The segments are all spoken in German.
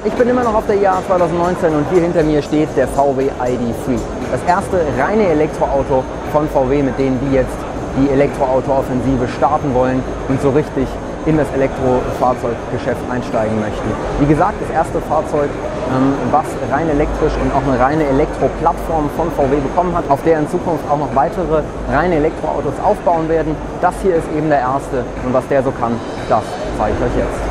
Ich bin immer noch auf der IAA 2019 und hier hinter mir steht der VW ID.3. Das erste reine Elektroauto von VW, mit denen die jetzt die Elektroauto-Offensive starten wollen und so richtig in das Elektrofahrzeuggeschäft einsteigen möchten. Wie gesagt, das erste Fahrzeug, was rein elektrisch und auch eine reine Elektroplattform von VW bekommen hat, auf der in Zukunft auch noch weitere reine Elektroautos aufbauen werden. Das hier ist eben der erste und was der so kann, das zeige ich euch jetzt.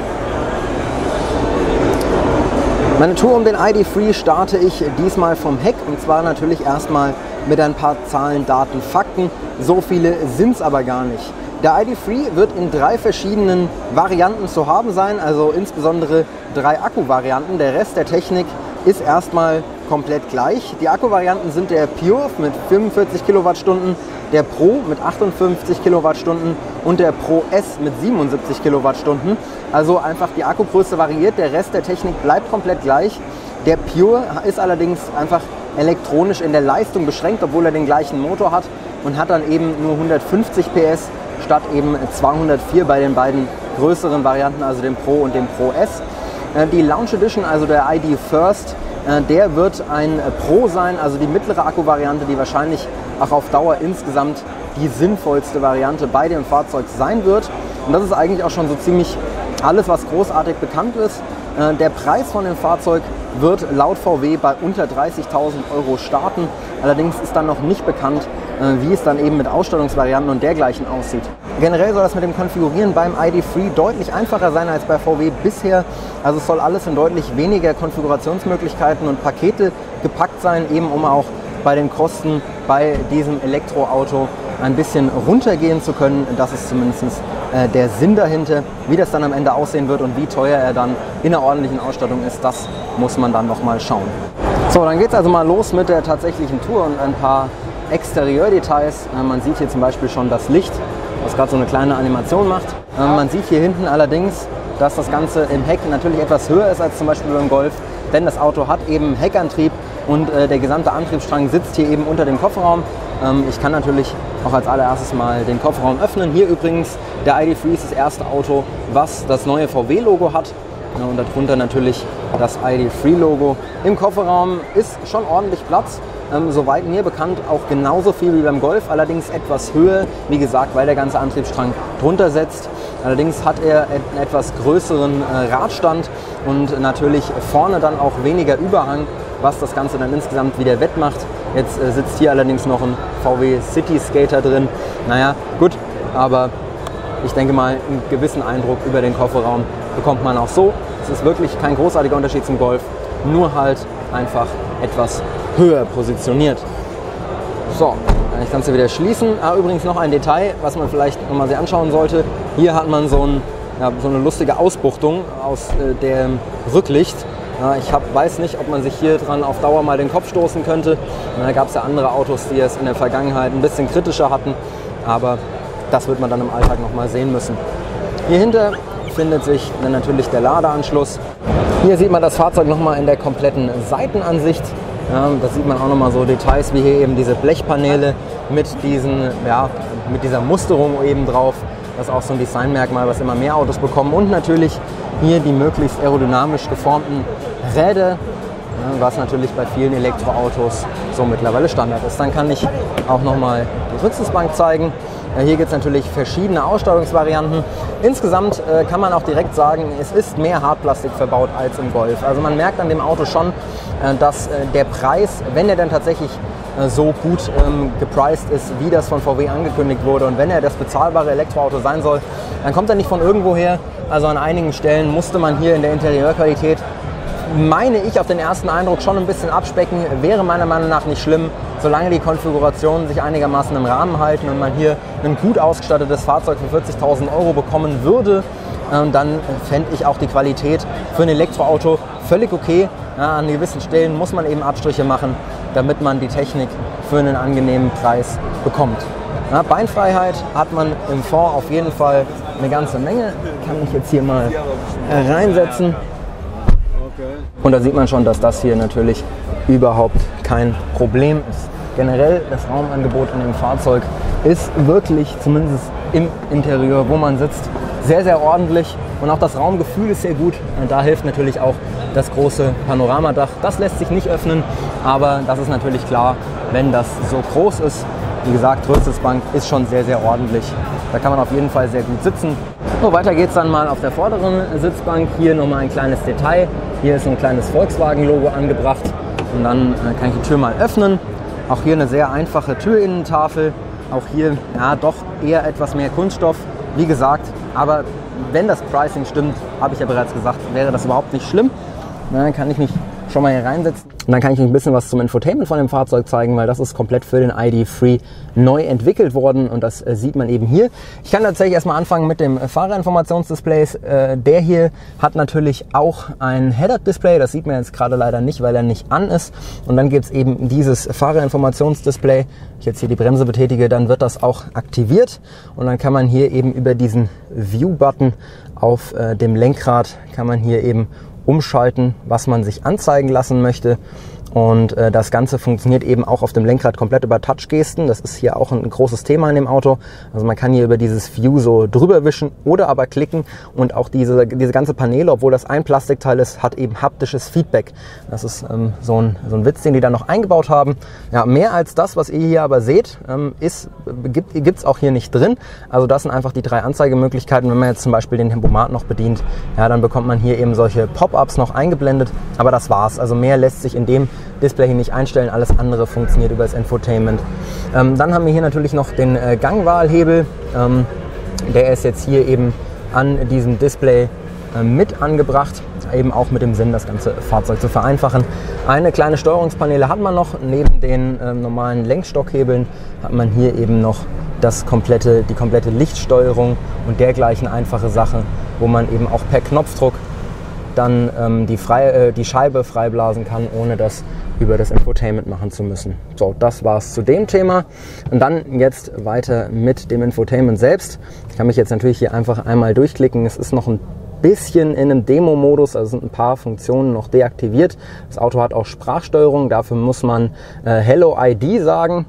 Meine Tour um den ID.3 starte ich diesmal vom Heck und zwar natürlich erstmal mit ein paar Zahlen, Daten, Fakten. So viele sind es aber gar nicht. Der ID.3 wird in 3 verschiedenen Varianten zu haben sein, also insbesondere 3 Akkuvarianten. Der Rest der Technik ist erstmal komplett gleich. Die Akkuvarianten sind der Pure mit 45 Kilowattstunden, der Pro mit 58 Kilowattstunden und der Pro S mit 77 Kilowattstunden. Also einfach die Akkugröße variiert, der Rest der Technik bleibt komplett gleich. Der Pure ist allerdings einfach elektronisch in der Leistung beschränkt, obwohl er den gleichen Motor hat und hat dann eben nur 150 PS statt eben 204 bei den beiden größeren Varianten, also dem Pro und dem Pro S. Die Launch Edition, also der ID First, der wird ein Pro sein, also die mittlere Akkuvariante, die wahrscheinlich auch auf Dauer insgesamt die sinnvollste Variante bei dem Fahrzeug sein wird. Und das ist eigentlich auch schon so ziemlich alles, was großartig bekannt ist. Der Preis von dem Fahrzeug wird laut VW bei unter 30.000 € starten. Allerdings ist dann noch nicht bekannt, wie es dann eben mit Ausstattungsvarianten und dergleichen aussieht. Generell soll das mit dem Konfigurieren beim ID.3 deutlich einfacher sein als bei VW bisher. Also es soll alles in deutlich weniger Konfigurationsmöglichkeiten und Pakete gepackt sein, eben um auch bei den Kosten bei diesem Elektroauto ein bisschen runtergehen zu können. Das ist zumindest der Sinn dahinter. Wie das dann am Ende aussehen wird und wie teuer er dann in der ordentlichen Ausstattung ist, das muss man dann noch mal schauen. So, dann geht es also mal los mit der tatsächlichen Tour und ein paar Exterieurdetails. Man sieht hier zum Beispiel schon das Licht, was gerade so eine kleine Animation macht. Man sieht hier hinten allerdings, dass das Ganze im Heck natürlich etwas höher ist als zum Beispiel beim Golf, denn das Auto hat eben Heckantrieb und der gesamte Antriebsstrang sitzt hier eben unter dem Kofferraum. Ich kann natürlich auch als allererstes mal den Kofferraum öffnen. Hier übrigens, der ID.3 ist das erste Auto, was das neue VW-Logo hat. Und darunter natürlich das ID.3-Logo. Im Kofferraum ist schon ordentlich Platz. Soweit mir bekannt auch genauso viel wie beim Golf, allerdings etwas höher, wie gesagt, weil der ganze Antriebsstrang drunter setzt. Allerdings hat er einen etwas größeren Radstand und natürlich vorne dann auch weniger Überhang, was das Ganze dann insgesamt wieder wettmacht. Jetzt sitzt hier allerdings noch ein VW City Skater drin. Naja, gut, aber ich denke mal, einen gewissen Eindruck über den Kofferraum bekommt man auch so. Es ist wirklich kein großartiger Unterschied zum Golf, nur halt einfach etwas höher positioniert. So, kann ich das Ganze wieder schließen. Übrigens noch ein Detail, was man vielleicht nochmal sich anschauen sollte. Hier hat man so eine lustige Ausbuchtung aus dem Rücklicht. Ich weiß nicht, ob man sich hier dran auf Dauer mal den Kopf stoßen könnte. Da gab es ja andere Autos, die es in der Vergangenheit ein bisschen kritischer hatten. Aber das wird man dann im Alltag nochmal sehen müssen. Hier hinter findet sich dann natürlich der Ladeanschluss. Hier sieht man das Fahrzeug nochmal in der kompletten Seitenansicht. Ja, da sieht man auch nochmal so Details wie hier eben diese Blechpaneele mit dieser Musterung eben drauf. Das ist auch so ein Designmerkmal, was immer mehr Autos bekommen. Und natürlich hier die möglichst aerodynamisch geformten Räder, was natürlich bei vielen Elektroautos so mittlerweile Standard ist. Dann kann ich auch nochmal die Rücksitzbank zeigen. Hier gibt es natürlich verschiedene Ausstattungsvarianten. Insgesamt kann man auch direkt sagen, es ist mehr Hartplastik verbaut als im Golf. Also man merkt an dem Auto schon, dass der Preis, wenn er dann tatsächlich so gut gepriced ist, wie das von VW angekündigt wurde und wenn er das bezahlbare Elektroauto sein soll, dann kommt er nicht von irgendwo her. Also an einigen Stellen musste man hier in der Interieurqualität, meine ich, auf den ersten Eindruck schon ein bisschen abspecken, wäre meiner Meinung nach nicht schlimm, solange die Konfigurationen sich einigermaßen im Rahmen halten und man hier ein gut ausgestattetes Fahrzeug für 40.000 € bekommen würde, dann fände ich auch die Qualität für ein Elektroauto völlig okay. Ja, an gewissen Stellen muss man eben Abstriche machen, damit man die Technik für einen angenehmen Preis bekommt. Ja, Beinfreiheit hat man im Fond auf jeden Fall eine ganze Menge. Kann ich jetzt hier mal reinsetzen. Und da sieht man schon, dass das hier natürlich überhaupt kein Problem ist. Generell das Raumangebot in dem Fahrzeug ist wirklich, zumindest im Interieur, wo man sitzt, sehr, sehr ordentlich. Und auch das Raumgefühl ist sehr gut. Und da hilft natürlich auch das große Panoramadach. Das lässt sich nicht öffnen, aber das ist natürlich klar, wenn das so groß ist. Wie gesagt, Rücksitzbank ist schon sehr, sehr ordentlich. Da kann man auf jeden Fall sehr gut sitzen. So, weiter geht es dann mal auf der vorderen Sitzbank. Hier nochmal ein kleines Detail. Hier ist ein kleines Volkswagen-Logo angebracht. Und dann kann ich die Tür mal öffnen. Auch hier eine sehr einfache Türinnentafel. Auch hier ja, doch eher etwas mehr Kunststoff. Wie gesagt, aber wenn das Pricing stimmt, habe ich ja bereits gesagt, wäre das überhaupt nicht schlimm. Dann kann ich mich schon mal hier reinsetzen. Und dann kann ich euch ein bisschen was zum Infotainment von dem Fahrzeug zeigen, weil das ist komplett für den ID.3 neu entwickelt worden und das sieht man eben hier. Ich kann tatsächlich erstmal anfangen mit dem Fahrerinformationsdisplay. Der hier hat natürlich auch ein Head-Up-Display, das sieht man jetzt gerade leider nicht, weil er nicht an ist. Und dann gibt es eben dieses Fahrerinformationsdisplay. Wenn ich jetzt hier die Bremse betätige, dann wird das auch aktiviert und dann kann man hier eben über diesen View-Button auf dem Lenkrad kann man hier eben umschalten, was man sich anzeigen lassen möchte. Und das Ganze funktioniert eben auch auf dem Lenkrad komplett über Touchgesten. Das ist hier auch ein großes Thema in dem Auto. Also man kann hier über dieses View so drüber wischen oder aber klicken. Und auch diese ganze Paneele, obwohl das ein Plastikteil ist, hat eben haptisches Feedback. Das ist so ein Witz, den die da noch eingebaut haben. Ja, mehr als das, was ihr hier aber seht, gibt es auch hier nicht drin. Also das sind einfach die 3 Anzeigemöglichkeiten. Wenn man jetzt zum Beispiel den Tempomat noch bedient, ja, dann bekommt man hier eben solche Pop-ups noch eingeblendet. Aber das war's. Also mehr lässt sich in dem Display hier nicht einstellen, alles andere funktioniert über das Infotainment. Dann haben wir hier natürlich noch den Gangwahlhebel. Der ist jetzt hier eben an diesem Display mit angebracht, eben auch mit dem Sinn, das ganze Fahrzeug zu vereinfachen. Eine kleine Steuerungspaneele hat man noch, neben den normalen Lenkstockhebeln hat man hier eben noch die komplette Lichtsteuerung und dergleichen einfache Sachen, wo man eben auch per Knopfdruck dann die Scheibe freiblasen kann, ohne das über das Infotainment machen zu müssen. So, das war's zu dem Thema. Und dann jetzt weiter mit dem Infotainment selbst. Ich kann mich jetzt natürlich hier einfach einmal durchklicken. Es ist noch ein bisschen in einem Demo-Modus, also sind ein paar Funktionen noch deaktiviert. Das Auto hat auch Sprachsteuerung, dafür muss man Hello ID sagen.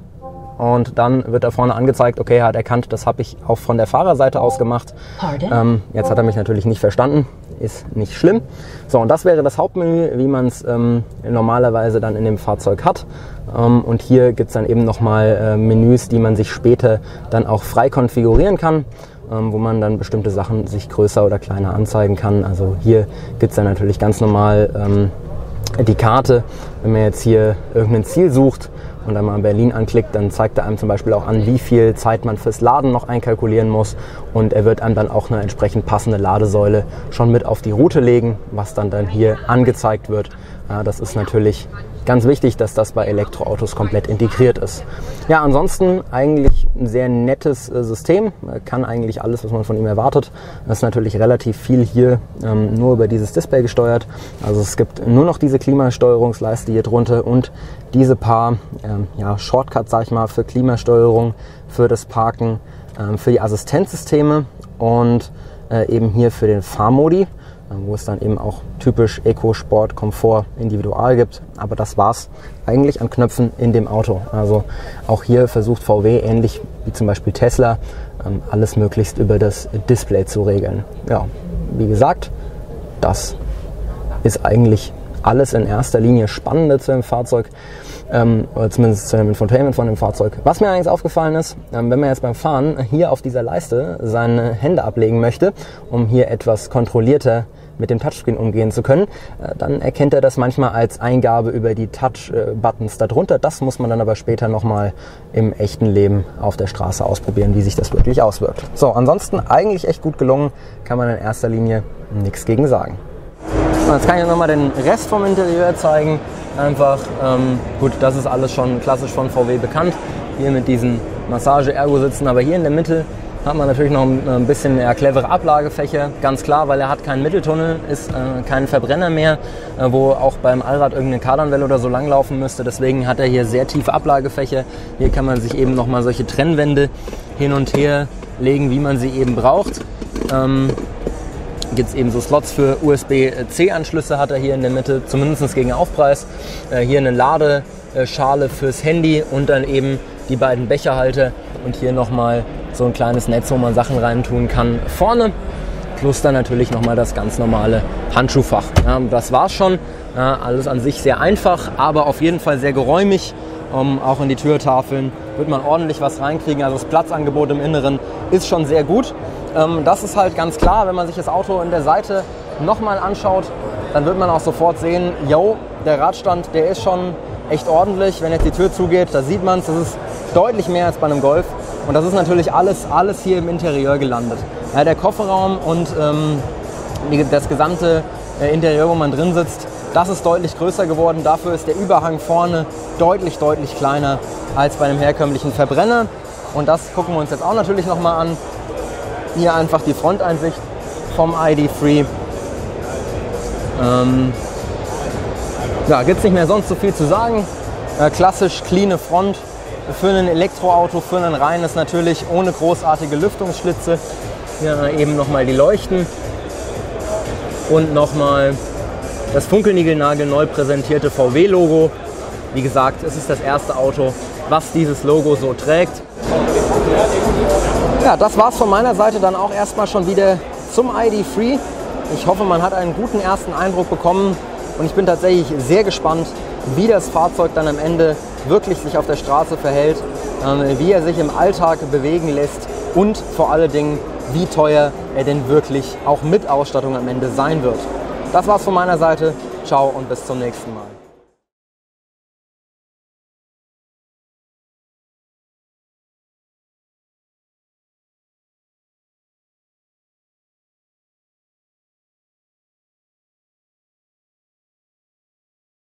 Und dann wird da vorne angezeigt, okay, er hat erkannt, das habe ich auch von der Fahrerseite aus gemacht. Jetzt hat er mich natürlich nicht verstanden, ist nicht schlimm. So, und das wäre das Hauptmenü, wie man es normalerweise dann in dem Fahrzeug hat. Und hier gibt es dann eben nochmal Menüs, die man sich später dann auch frei konfigurieren kann, wo man dann bestimmte Sachen sich größer oder kleiner anzeigen kann. Also hier gibt es dann natürlich ganz normal die Karte. Wenn man jetzt hier irgendein Ziel sucht und dann mal Berlin anklickt, dann zeigt er einem zum Beispiel auch an, wie viel Zeit man fürs Laden noch einkalkulieren muss, und er wird einem dann auch eine entsprechend passende Ladesäule schon mit auf die Route legen, was dann hier angezeigt wird. Ja, das ist natürlich ganz wichtig, dass das bei Elektroautos komplett integriert ist. Ja, ansonsten eigentlich ein sehr nettes System, kann eigentlich alles, was man von ihm erwartet. Das ist natürlich relativ viel hier nur über dieses Display gesteuert. Also es gibt nur noch diese Klimasteuerungsleiste hier drunter und diese paar Shortcuts, sag ich mal, für Klimasteuerung, für das Parken, für die Assistenzsysteme und eben hier für den Fahrmodi, wo es dann eben auch typisch Eco, Sport, Komfort, Individual gibt. Aber das war's eigentlich an Knöpfen in dem Auto. Also auch hier versucht VW, ähnlich wie zum Beispiel Tesla, alles möglichst über das Display zu regeln. Ja, wie gesagt, das ist eigentlich alles in erster Linie Spannende zu dem Fahrzeug, oder zumindest zu dem Infotainment von dem Fahrzeug. Was mir eigentlich aufgefallen ist, wenn man jetzt beim Fahren hier auf dieser Leiste seine Hände ablegen möchte, um hier etwas kontrollierter mit dem Touchscreen umgehen zu können, dann erkennt er das manchmal als Eingabe über die Touch-Buttons darunter. Das muss man dann aber später nochmal im echten Leben auf der Straße ausprobieren, wie sich das wirklich auswirkt. So, ansonsten eigentlich echt gut gelungen, kann man in erster Linie nichts gegen sagen. Und jetzt kann ich nochmal den Rest vom Interieur zeigen. Einfach, gut, das ist alles schon klassisch von VW bekannt, hier mit diesen Massage-Ergo-Sitzen, aber hier in der Mitte hat man natürlich noch ein bisschen clevere Ablagefächer, ganz klar, weil er hat keinen Mitteltunnel, ist kein Verbrenner mehr, wo auch beim Allrad irgendeine Kardanwelle oder so langlaufen müsste. Deswegen hat er hier sehr tiefe Ablagefächer. Hier kann man sich eben nochmal solche Trennwände hin und her legen, wie man sie eben braucht. Gibt es eben so Slots für USB-C-Anschlüsse, hat er hier in der Mitte, zumindest gegen Aufpreis. Hier eine Ladeschale fürs Handy und dann eben die beiden Becherhalter und hier nochmal so ein kleines Netz, wo man Sachen reintun kann. Vorne plus dann natürlich nochmal das ganz normale Handschuhfach. Ja, das war's schon. Ja, alles an sich sehr einfach, aber auf jeden Fall sehr geräumig. Auch in die Türtafeln wird man ordentlich was reinkriegen. Also das Platzangebot im Inneren ist schon sehr gut. Das ist halt ganz klar, wenn man sich das Auto in der Seite nochmal anschaut, dann wird man auch sofort sehen, yo, der Radstand, der ist schon echt ordentlich. Wenn jetzt die Tür zugeht, da sieht man es, das ist deutlich mehr als bei einem Golf. Und das ist natürlich alles hier im Interieur gelandet. Ja, der Kofferraum und das gesamte Interieur, wo man drin sitzt, das ist deutlich größer geworden. Dafür ist der Überhang vorne deutlich kleiner als bei einem herkömmlichen Verbrenner. Und das gucken wir uns jetzt auch natürlich nochmal an. Hier einfach die Fronteinsicht vom ID.3. Ja, gibt es nicht mehr sonst so viel zu sagen. Klassisch cleane Front. Für ein Elektroauto, für ein reines natürlich ohne großartige Lüftungsschlitze. Hier eben nochmal die Leuchten. Und nochmal das funkelnigelnagelneu präsentierte VW-Logo. Wie gesagt, es ist das erste Auto, was dieses Logo so trägt. Ja, das war's von meiner Seite dann auch erstmal schon wieder zum ID.3. Ich hoffe, man hat einen guten ersten Eindruck bekommen und ich bin tatsächlich sehr gespannt, wie das Fahrzeug dann am Ende wirklich sich auf der Straße verhält, wie er sich im Alltag bewegen lässt und vor allen Dingen, wie teuer er denn wirklich auch mit Ausstattung am Ende sein wird. Das war's von meiner Seite. Ciao und bis zum nächsten Mal.